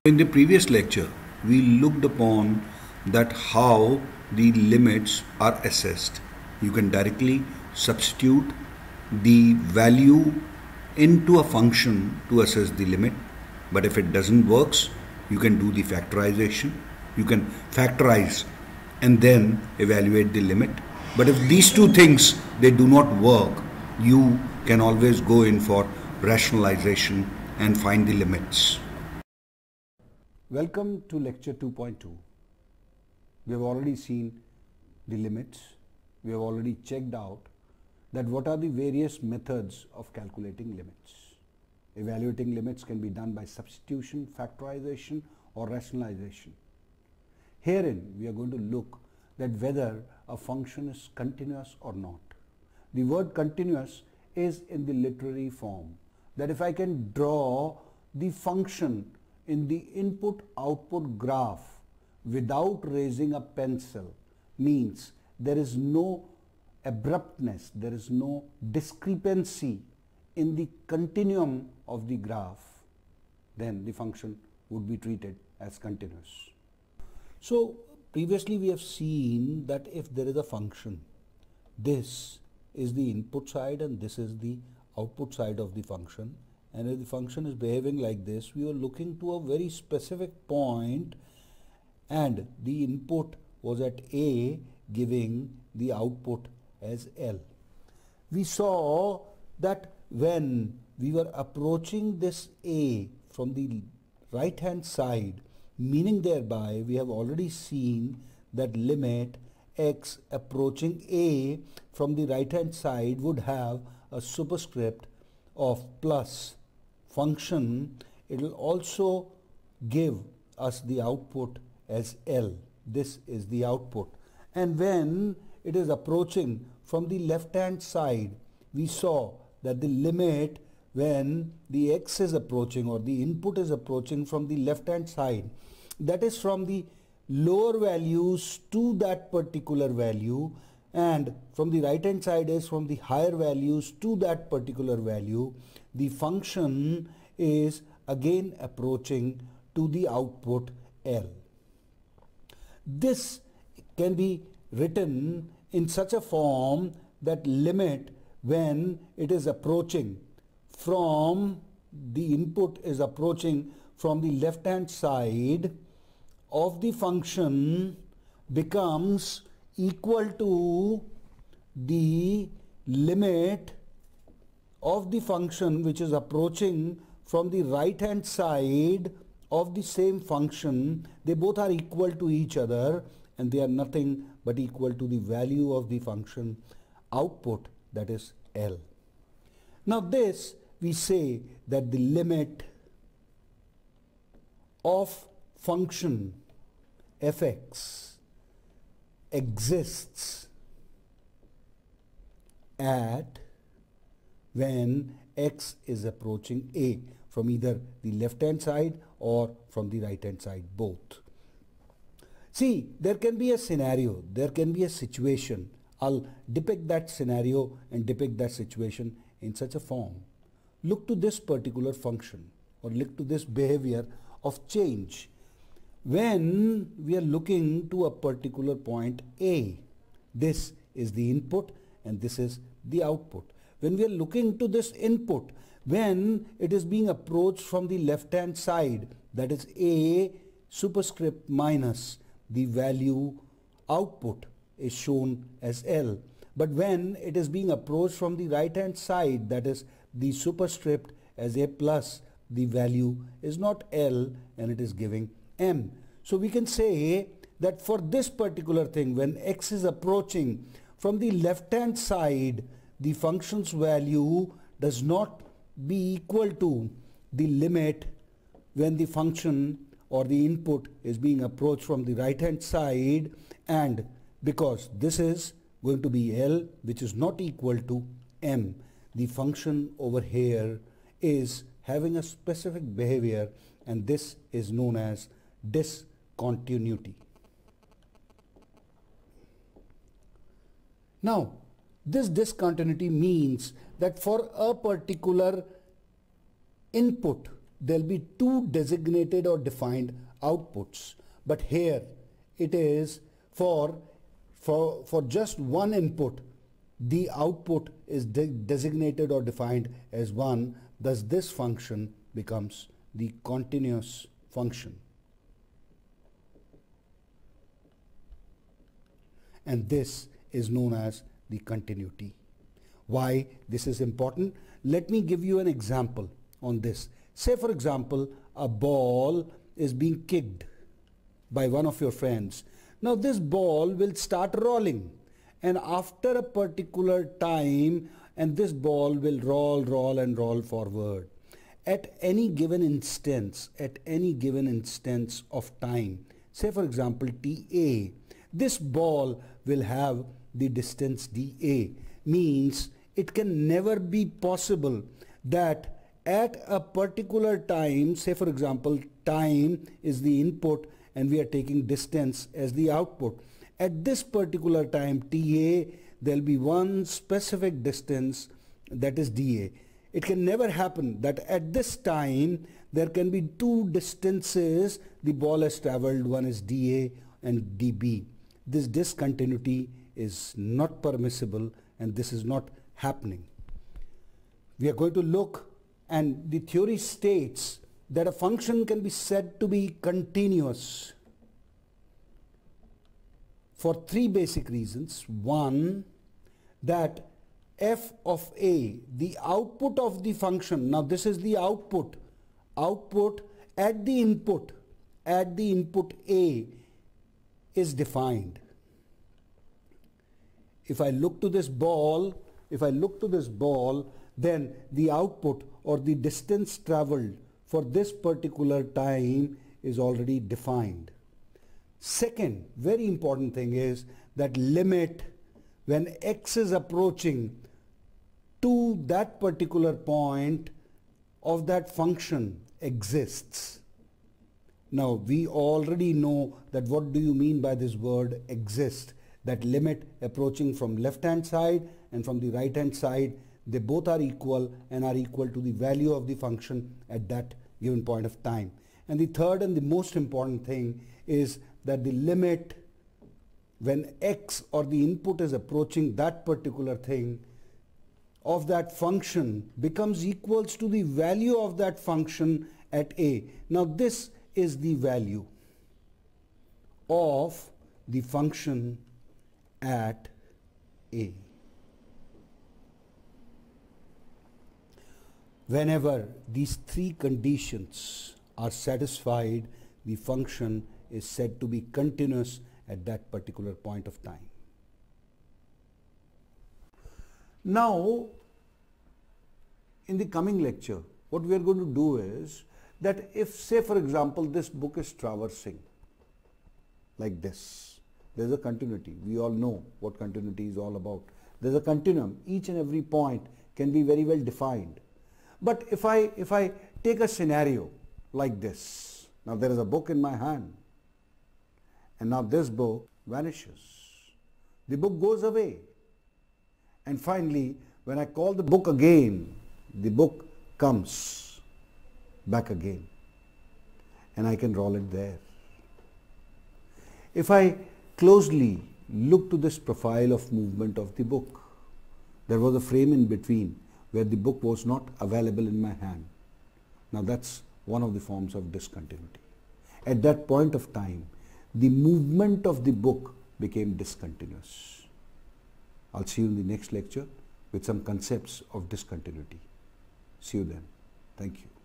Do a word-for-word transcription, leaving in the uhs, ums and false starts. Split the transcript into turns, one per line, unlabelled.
In the previous lecture, we looked upon that how the limits are assessed. You can directly substitute the value into a function to assess the limit, but if it doesn't works, you can do the factorization. You can factorize and then evaluate the limit. But if these two things they do not work, you can always go in for rationalization and find the limits.
Welcome to lecture two point two. We have already seen the limits. We have already checked out that what are the various methods of calculating limits. Evaluating limits can be done by substitution, factorization or rationalization. Herein we are going to look that whether a function is continuous or not. The word continuous is in the literary form, that if I can draw the function in the input-output graph without raising a pencil, means there is no abruptness, there is no discrepancy in the continuum of the graph, then the function would be treated as continuous. So previously we have seen that if there is a function, this is the input side and this is the output side of the function, and if the function is behaving like this, we are looking to a very specific point and the input was at A, giving the output as L. We saw that when we were approaching this A from the right hand side, meaning thereby we have already seen that limit x approaching A from the right hand side would have a superscript of plus function. It will also give us the output as L. This is the output. And when it is approaching from the left hand side, we saw that the limit when the x is approaching or the input is approaching from the left hand side, that is from the lower values to that particular value, and from the right hand side is from the higher values to that particular value. The function is again approaching to the output L. This can be written in such a form that limit when it is approaching from the input is approaching from the left hand side of the function becomes equal to the limit of the function which is approaching from the right hand side of the same function. They both are equal to each other and they are nothing but equal to the value of the function output, that is L. Now this we say that the limit of function f(x) exists at when x is approaching A from either the left hand side or from the right hand side, both. See, there can be a scenario, there can be a situation. I'll depict that scenario and depict that situation in such a form. Look to this particular function or look to this behavior of change. When we are looking to a particular point A, this is the input and this is the output. When we are looking to this input, when it is being approached from the left hand side, that is A superscript minus the value output is shown as L. But when it is being approached from the right hand side, that is the superscript as A plus, the value is not L and it is giving M. So we can say that for this particular thing, when x is approaching from the left hand side, the function's value does not be equal to the limit when the function or the input is being approached from the right hand side, and because this is going to be L which is not equal to M, the function over here is having a specific behavior and this is known as discontinuity. Now this discontinuity means that for a particular input there'll be two designated or defined outputs. But here it is for, for, for just one input, the output is de designated or defined as one. Thus this function becomes the continuous function. And this is known as the continuity. Why this is important? Let me give you an example on this. Say for example, a ball is being kicked by one of your friends. Now this ball will start rolling, and after a particular time, and this ball will roll, roll and roll forward. At any given instance, at any given instance of time, say for example T A, this ball will have the distance D A. Means it can never be possible that at a particular time, say for example time is the input and we are taking distance as the output. At this particular time T A, there will be one specific distance, that is D A. It can never happen that at this time there can be two distances the ball has traveled, one is D A and D B. This discontinuity is not permissible and this is not happening. We are going to look, and the theory states that a function can be said to be continuous for three basic reasons. One, that f of a, the output of the function, now this is the output, output at the input, at the input a is defined. If I look to this ball, if I look to this ball, then the output or the distance traveled for this particular time is already defined. Second, very important thing is that limit when x is approaching to that particular point of that function exists. Now we already know that what do you mean by this word exist, that limit approaching from left hand side and from the right hand side, they both are equal and are equal to the value of the function at that given point of time. And the third and the most important thing is that the limit when x or the input is approaching that particular thing of that function becomes equals to the value of that function at a. Now this is the value of the function at a. Whenever these three conditions are satisfied, the function is said to be continuous at that particular point of time. Now, in the coming lecture, what we are going to do is that if, say for example, this book is traversing like this, there is a continuity. We all know what continuity is all about. There is a continuum. Each and every point can be very well defined. But if I, if I take a scenario like this, now there is a book in my hand and now this book vanishes. The book goes away. And finally, when I call the book again, the book comes back again and I can roll it there. If I closely look to this profile of movement of the book, there was a frame in between where the book was not available in my hand. Now that's one of the forms of discontinuity. At that point of time, the movement of the book became discontinuous. I'll see you in the next lecture with some concepts of discontinuity. See you then. Thank you.